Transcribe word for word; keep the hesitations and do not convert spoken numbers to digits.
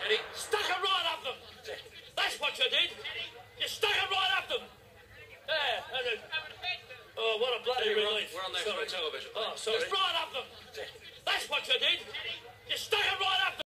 Daddy. Stuck it right up them. That's what you did. You stuck it right up them. There. And it, oh, what a bloody Daddy, relief. We're on, we're on national sorry. television. Oh, sorry. It's right